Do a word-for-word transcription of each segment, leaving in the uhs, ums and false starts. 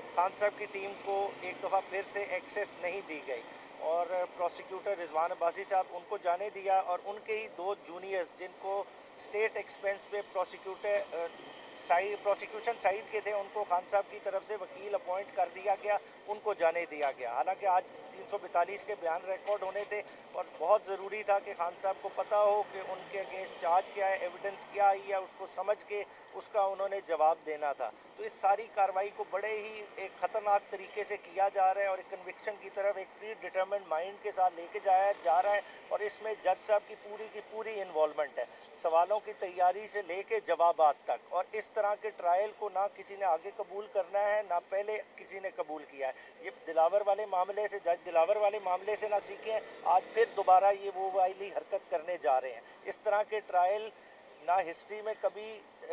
खान साहब की टीम को एक दफ़ा फिर से एक्सेस नहीं दी गई और प्रोसिक्यूटर रिजवान अब्बासी साहब उनको जाने दिया और उनके ही दो जूनियर्स जिनको स्टेट एक्सपेंस पे प्रोसिक्यूटर साइड प्रोसिक्यूशन साइड के थे उनको खान साहब की तरफ से वकील अपॉइंट कर दिया गया, उनको जाने दिया गया। हालांकि आज तीन सौ बैतालीस के बयान रिकॉर्ड होने थे और बहुत ज़रूरी था कि खान साहब को पता हो कि उनके अगेंस्ट चार्ज क्या है, एविडेंस क्या आई है, उसको समझ के उसका उन्होंने जवाब देना था। तो इस सारी कार्रवाई को बड़े ही एक ख़तरनाक तरीके से किया जा रहा है और एक कन्विक्शन की तरफ एक प्री डिटर्मिन्ड माइंड के साथ लेके जाया जा रहा है और इसमें जज साहब की पूरी की पूरी इन्वॉल्वमेंट है, सवालों की तैयारी से लेके जवाबात तक। और इस तरह के ट्रायल को ना किसी ने आगे कबूल करना है ना पहले किसी ने कबूल किया है। ये दिलावर वाले मामले से, जज दिलावर वाले मामले से ना सीखें, आज फिर दोबारा ये वो वाली हरकत करने जा रहे हैं। इस तरह के ट्रायल ना हिस्ट्री में कभी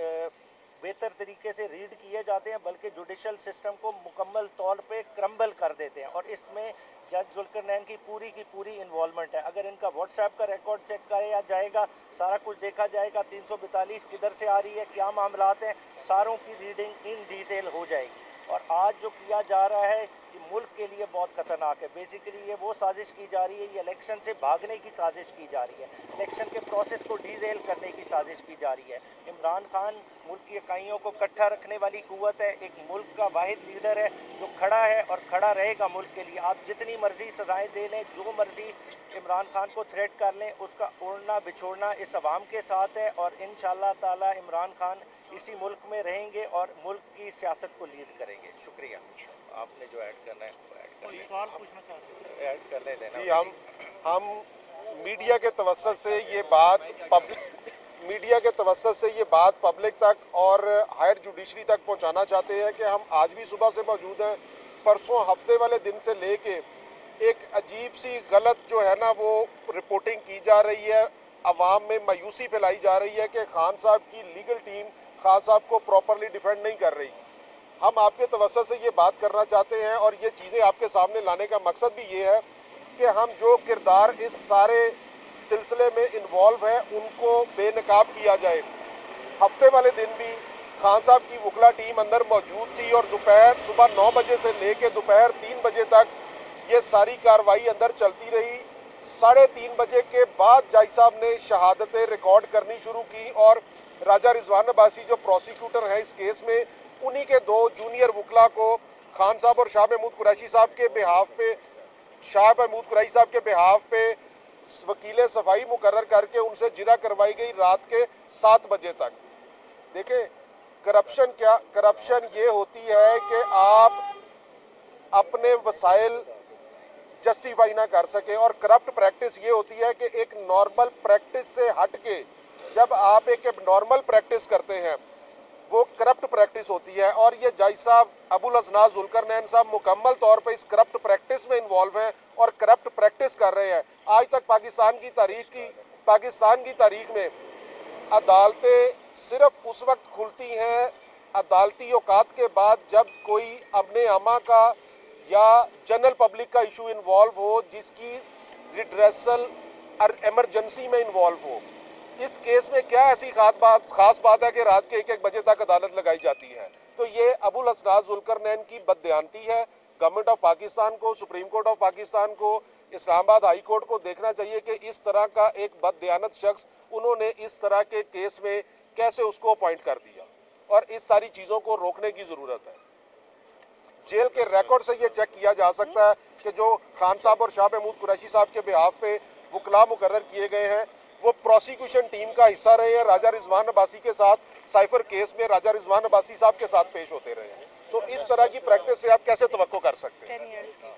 बेहतर तरीके से रीड किए जाते हैं बल्कि जुडिशल सिस्टम को मुकम्मल तौर पे क्रम्बल कर देते हैं और इसमें जज जुल्करनैन की पूरी की पूरी इन्वॉल्वमेंट है। अगर इनका व्हाट्सएप का रिकॉर्ड चेक किया जाएगा, सारा कुछ देखा जाएगा, तीन सौ बैतालीस किधर से आ रही है, क्या मामलात हैं, सारों की रीडिंग इन डिटेल हो जाएगी। और आज जो किया जा रहा है कि मुल्क के लिए बहुत खतरनाक है। बेसिकली ये वो साजिश की जा रही है, ये इलेक्शन से भागने की साजिश की जा रही है, इलेक्शन के प्रोसेस को डीरेल करने की साजिश की जा रही है। इमरान खान मुल्क की इकाइयों को इकट्ठा रखने वाली कुव्वत है, एक मुल्क का वाहिद लीडर है जो खड़ा है और खड़ा रहेगा मुल्क के लिए। आप जितनी मर्जी सजाएं दे लें, जो मर्जी इमरान खान को थ्रेट कर लें, उसका उड़ना बिछोड़ना इस अवाम के साथ है और इंशाअल्लाह ताला इमरान खान इसी मुल्क में रहेंगे और मुल्क की सियासत को लीड करेंगे। शुक्रिया। आपने जो ऐड करना है वो ऐड कर लें। सवाल पूछना चाहते हैं ऐड करने देना जी। हम हम मीडिया के तवस्सुत से ये बात पब्लिक मीडिया के तवस्सुत से ये बात पब्लिक तक और हायर जुडिशरी तक पहुंचाना चाहते हैं कि हम आज भी सुबह से मौजूद हैं। परसों हफ्ते वाले दिन से लेके एक अजीब सी गलत जो है ना वो रिपोर्टिंग की जा रही है, अवाम में मायूसी फैलाई जा रही है कि खान साहब की लीगल टीम खान साहब को प्रॉपरली डिफेंड नहीं कर रही। हम आपके तवस्सुत से ये बात करना चाहते हैं और ये चीज़ें आपके सामने लाने का मकसद भी ये है कि हम जो किरदार इस सारे सिलसिले में इन्वॉल्व है उनको बेनकाब किया जाए। हफ्ते वाले दिन भी खान साहब की वकला टीम अंदर मौजूद थी और दोपहर सुबह नौ बजे से लेकर दोपहर तीन बजे तक ये सारी कार्रवाई अंदर चलती रही। साढ़े तीन बजे के बाद जज साहब ने शहादतें रिकॉर्ड करनी शुरू की और राजा रिजवान अब्बासी जो प्रोसिक्यूटर हैं इस केस में, उन्हीं के दो जूनियर वकला को खान साहब और शाह महमूद कुरैशी साहब के बिहाफ पे शाह महमूद कुरैशी साहब के बिहाफ पे वकील सफाई मुकर्रर करके उनसे जिरा करवाई गई रात के सात बजे तक। देखें, करप्शन क्या करप्शन ये होती है कि आप अपने वसाइल जस्टिफाई ना कर सके और करप्ट प्रैक्टिस ये होती है कि एक नॉर्मल प्रैक्टिस से हट के जब आप एक नॉर्मल प्रैक्टिस करते हैं वो करप्ट प्रैक्टिस होती है। और ये जज साहब अबुल असनाद जुल्करनैन साहब मुकम्मल तौर पर इस करप्ट प्रैक्टिस में इन्वॉल्व हैं और करप्ट प्रैक्टिस कर रहे हैं। आज तक पाकिस्तान की तारीख की पाकिस्तान की तारीख में अदालतें सिर्फ उस वक्त खुलती हैं अदालती औकात के बाद जब कोई अमने आमा का या जनरल पब्लिक का इशू इन्वॉल्व हो जिसकी रिड्रेसल एमरजेंसी में इन्वॉल्व हो। इस केस में क्या ऐसी खास बात खास बात है कि रात के एक एक बजे तक अदालत लगाई जाती है? तो ये अबुल असनाद जुल्करनैन की बददयानती है। गवर्नमेंट ऑफ पाकिस्तान को, सुप्रीम कोर्ट ऑफ पाकिस्तान को, इस्लामाबाद हाई कोर्ट को देखना चाहिए कि इस तरह का एक बददयानत शख्स उन्होंने इस तरह के केस में कैसे उसको अपॉइंट कर दिया और इस सारी चीजों को रोकने की जरूरत है। जेल के रिकॉर्ड से ये चेक किया जा सकता है कि जो खान साहब और शाह महमूद कुरैशी साहब के बिहाफ पे वकला मुकर्रर किए गए हैं वो प्रोसिक्यूशन टीम का हिस्सा रहे हैं। राजा रिजवान अब्बासी के साथ साइफर केस में राजा रिजवान अब्बासी साहब के साथ पेश होते रहे हैं। तो इस तरह की प्रैक्टिस से आप कैसे तवक्को कर सकते हैं?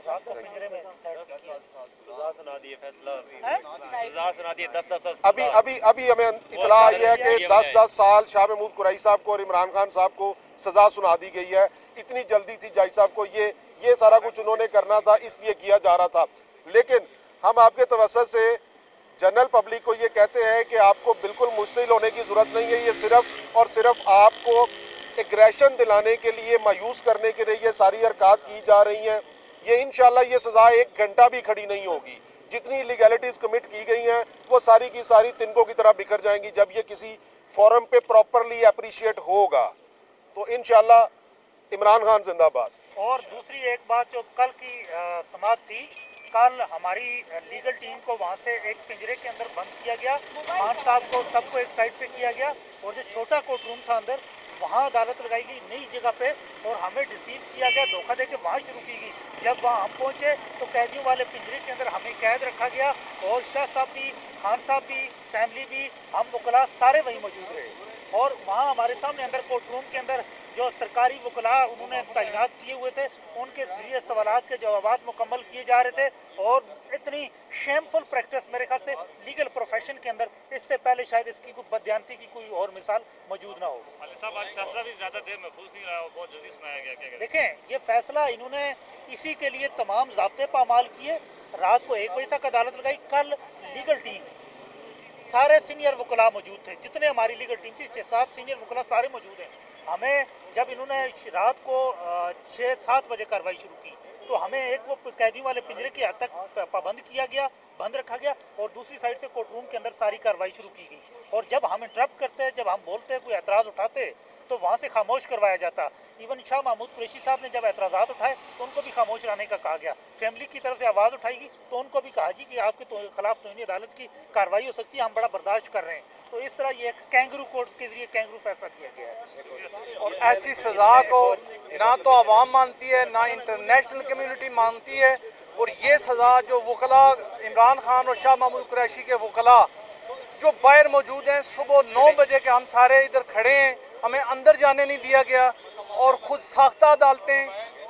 अभी अभी अभी हमें इतला आई है कि दस दस साल शाह महमूद कुरैशी साहब को और इमरान खान साहब को सजा सुना दी गई है। इतनी जल्दी थी जज साहब को, ये ये सारा कुछ उन्होंने करना था इसलिए किया जा रहा था। लेकिन हम आपके तवज्जुह से जनरल पब्लिक को ये कहते हैं कि आपको बिल्कुल मुश्तिल होने की जरूरत नहीं है। ये सिर्फ और सिर्फ आपको एग्रेशन दिलाने के लिए, मायूस करने के लिए ये सारी हरकत की जा रही हैं। ये इंशाल्लाह ये सजा एक घंटा भी खड़ी नहीं होगी। जितनी इलीगैलिटीज कमिट की गई हैं वो सारी की सारी तिनकों की तरह बिखर जाएंगी जब ये किसी फोरम पे प्रॉपरली अप्रिशिएट होगा। तो इंशाल्लाह इमरान खान जिंदाबाद। اور دوسری ایک بات جو کل کی سماعت تھی، کل ہماری لیگل ٹیم کو وہاں سے ایک پنجرے کے اندر بند کیا گیا، خان صاحب کو سب کو ایک سائڈ پہ کیا گیا، اور جو چھوٹا کورٹ روم تھا اندر وہاں عدالت لگائی گئی نئی جگہ پہ، اور ہمیں ڈسیو کیا گیا، دھوکہ دے کے وہاں شروع کی گئی۔ جب وہاں ہم پہنچے تو قیدیوں والے پنجرے کے اندر ہمیں قید رکھا گیا، اور شاہ صاحب بھی، خان صاحب بھی، فیملی بھی، ہم وکلاء سارے وہیں موجود رہے، اور وہاں ہمارے سامنے اندر کورٹ روم کے اندر جو سرکاری وکلاء انہوں نے تعینات کیے ہوئے تھے، ان کے ذریعے سوالات کے جوابات مکمل کیے جا رہے تھے، اور اتنی شیمفل پریکٹس میرے خیال سے لیگل پروفیشن کے اندر اس سے پہلے شاید اس کی کوئی بدیانتی کی کوئی اور مثال موجود نہ ہو۔ صاحب آج فیصلہ بھی زیادہ دیر محفوظ نہیں رہا، بہت جلدی سنایا گیا، کیا دیکھیں یہ فیصلہ انہوں نے اسی کے لیے تمام ضابطے پامال کیے، رات کو ایک بجے تک عدالت لگائی۔ کل لیگل ٹیم سارے سینئر وکلاء موجود تھے، جتنے ہماری لیگل ٹیم تھی چھ سات سینئر وکلاء سارے موجود ہیں۔ ہمیں جب انہوں نے رات کو چھ سات بجے کارروائی شروع کی تو ہمیں ایک وہ قیدیوں والے پنجرے کی حد تک پابند کیا گیا، بند رکھا گیا، اور دوسری سائڈ سے کورٹ روم کے اندر ساری کارروائی شروع کی گئی، اور جب ہم انٹرپٹ کرتے، جب ہم بولتے، کوئی اعتراض اٹھاتے تو وہاں سے خاموش کروایا جاتا۔ ایون شاہ محمود قریشی صاحب نے جب اعتراضات اٹھائے تو ان کو بھی خاموش رہنے کا کہا گیا، فیملی کی طرف سے آواز اٹھائی گئی تو ان کو بھی کہا جی کہ آپ کے خلاف توہین عدالت کی کارروائی ہو سکتی ہے، ہم بڑا برداشت کر رہے ہیں۔ تو اس طرح یہ ایک کینگرو کورٹ کے ذریعے کینگرو فیصلہ کیا گیا ہے، اور ایسی سزا کو نہ تو عوام مانتی ہے، نہ انٹرنیشنل کمیونٹی مانتی ہے، اور یہ سزا جو وکلاء عمران خان اور شاہ محمود قریشی کے وکلاء جو باہر موجود ہیں، صبح نو بجے کے ہم سارے ادھر کھڑے ہیں، ہمیں اندر جانے نہیں دیا گیا، اور خود ساختہ عدالتیں،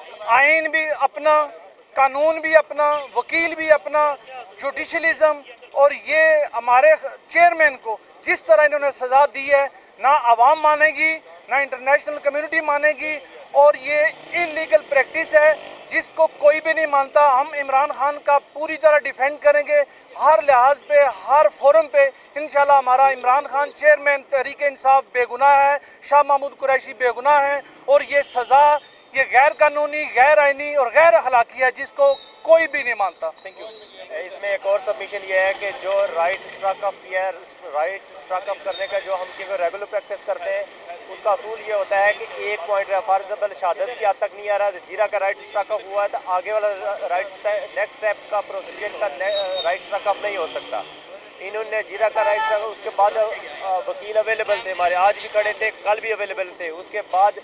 آئین بھی اپنا، قانون بھی اپنا، وکیل بھی اپنا، جوڈیشلزم، اور یہ ہمارے چیئرمین کو جس طرح انہوں نے سزا دی ہے نہ عوام مانے گی، نہ انٹرنیشنل کمیونٹی مانے گی، اور یہ انلیگل پریکٹس ہے جس کو کوئی بھی نہیں مانتا۔ ہم عمران خان کا پوری طرح ڈیفینڈ کریں گے، ہر لحاظ پہ، ہر فورم پہ۔ انشاءاللہ ہمارا عمران خان چیئرمین تحریک انصاف بے گناہ ہے، شاہ محمود قریشی بے گناہ ہیں، اور یہ سزا یہ غیر قانونی، غیر آئینی اور غیر اخلاقی ہے جس کو کوئی بھی نہیں مانتا۔ Thank you. اس میں ایک اور سبمیشن یہ ہے کہ جو رائٹ اسٹرک اپ کیا رائٹ اسٹرک اپ کرنے کا جو ہم کیونکہ ریگولر پریکٹس کرتے ہیں، اس کا اصول یہ ہوتا ہے کہ ایک پوائنٹ فارزبل شہادت کی حد تک نہیں آ رہا، جیرا کا رائٹ اسٹرک اپ ہوا ہے تو آگے والا رائٹ نیکسٹ اسٹیپ کا پروسیجر کا رائٹ اسٹرک اپ نہیں ہو سکتا۔ انہوں نے جیرا کا رائٹ اسٹرک، اس کے بعد وکیل اویلیبل تھے ہمارے، آج بھی کھڑے تھے، کل بھی اویلیبل تھے، اس کے بعد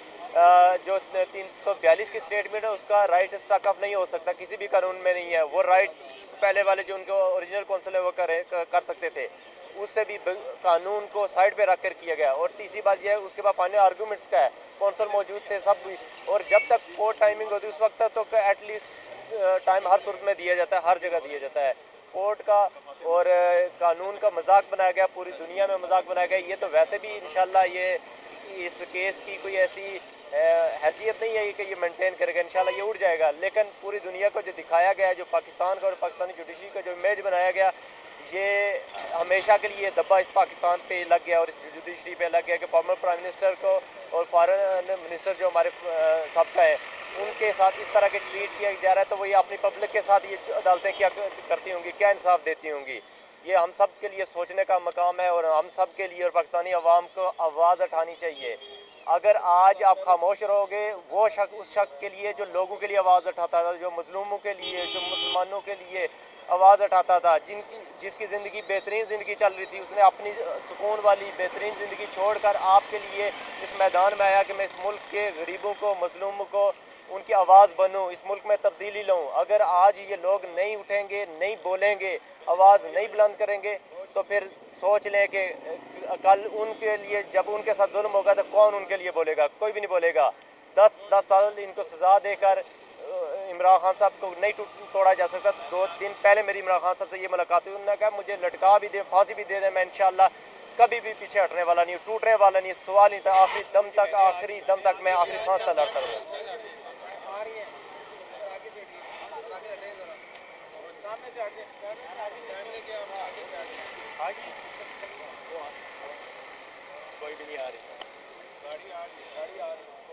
جو تین سو بیالیس کی اسٹیٹمنٹ ہے اس کا رائٹ اسٹرک اپ نہیں ہو سکتا، کسی بھی قانون میں نہیں ہے۔ وہ رائٹ پہلے والے جو ان کو اوریجنل کونسل ہے وہ کرے کر سکتے تھے، اس سے بھی قانون کو سائڈ پہ رکھ کر کیا گیا۔ اور تیسری بات یہ ہے اس کے بعد فائنل آرگومنٹس کا ہے، کونسل موجود تھے سب بھی، اور جب تک کورٹ ٹائمنگ ہوتی ہے اس وقت تک تو ایٹ لیسٹ ٹائم ہر صورت میں دیا جاتا ہے، ہر جگہ دیا جاتا ہے۔ کورٹ کا اور قانون کا مذاق بنایا گیا، پوری دنیا میں مذاق بنایا گیا۔ یہ تو ویسے بھی انشاءاللہ یہ اس کیس کی کوئی ایسی حیثیت نہیں ہے کہ یہ مینٹین کرے گا، انشاءاللہ یہ اڑ جائے گا، لیکن پوری دنیا کو جو دکھایا گیا ہے، جو پاکستان کا اور پاکستانی جوڈیشری کا جو امیج بنایا گیا، یہ ہمیشہ کے لیے دبا اس پاکستان پہ لگ گیا اور اس جوڈیشری پہ لگ گیا کہ فارمر پرائم منسٹر کو اور فارن منسٹر جو ہمارے سابقہ ہیں ان کے ساتھ اس طرح کے ٹریٹ کیا جا رہا ہے، تو وہ یہ اپنی پبلک کے ساتھ یہ عدالتیں کیا کرتی ہوں گی، کیا انصاف دیتی ہوں گی؟ یہ ہم سب کے لیے سوچنے کا مقام ہے، اور ہم سب کے لیے اور پاکستانی عوام کو آواز اٹھانی چاہیے۔ اگر آج آپ خاموش رہو گے، وہ شخص اس شخص کے لیے جو لوگوں کے لیے آواز اٹھاتا تھا، جو مظلوموں کے لیے، جو مسلمانوں کے لیے آواز اٹھاتا تھا، جن کی جس کی زندگی بہترین زندگی چل رہی تھی، اس نے اپنی سکون والی بہترین زندگی چھوڑ کر آپ کے لیے اس میدان میں آیا کہ میں اس ملک کے غریبوں کو، مظلوموں کو، ان کی آواز بنوں، اس ملک میں تبدیلی لاؤں۔ اگر آج یہ لوگ نہیں اٹھیں گے، نہیں بولیں گے، آواز نہیں بلند کریں گے، تو پھر سوچ لیں کہ کل ان کے لیے جب ان کے ساتھ ظلم ہوگا تو کون ان کے لیے بولے گا؟ کوئی بھی نہیں بولے گا۔ دس دس سال ان کو سزا دے کر عمران خان صاحب کو نہیں توڑا جا سکتا۔ دو دن پہلے میری عمران خان صاحب سے یہ ملاقات ہوئی، انہوں نے کہا مجھے لٹکا بھی دیں، پھانسی بھی دے دیں، میں انشاءاللہ کبھی بھی پیچھے ہٹنے والا نہیں ہوں، ٹوٹنے والا نہیں، سوال نہیں تھا، آخری دم تک، آخری دم تک میں آخری سانس تک لڑتا رہوں۔ کوئی بھی نہیں آ رہی، گاڑی آ رہی ہے، گاڑی آ رہی ہے۔